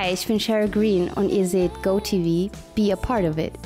Hi, ich bin Cheryl Green und ihr seht GoTV, be a part of it.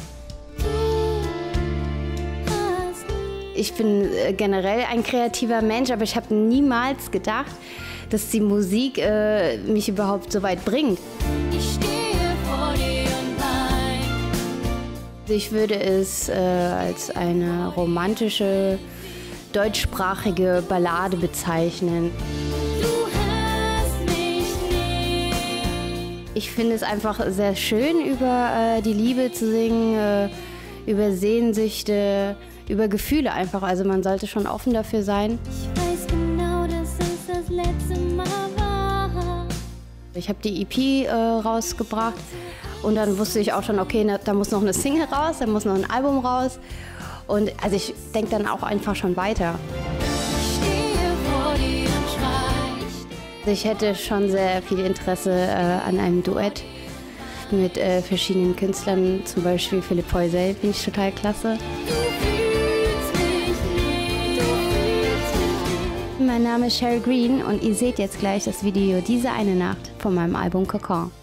Ich bin generell ein kreativer Mensch, aber ich habe niemals gedacht, dass die Musik mich überhaupt so weit bringt. Ich stehe vor dir und wein. Ich würde es als eine romantische, deutschsprachige Ballade bezeichnen. Du hörst mich nicht. Ich finde es einfach sehr schön, über die Liebe zu singen, über Sehnsüchte, über Gefühle einfach. Also man sollte schon offen dafür sein. Ich weiß genau, dass es das letzte Mal war. Ich habe die EP rausgebracht und dann wusste ich auch schon, okay, da muss noch eine Single raus, da muss noch ein Album raus. Und also ich denke dann auch einfach schon weiter. Ich stehe vor dir und schweig. Ich hätte schon sehr viel Interesse an einem Duett mit verschiedenen Künstlern, zum Beispiel Philipp Poisel, finde ich total klasse. Du fühlst mich nicht. Du fühlst mich nicht. Mein Name ist Cheryl Green und ihr seht jetzt gleich das Video Diese eine Nacht von meinem Album Kokon.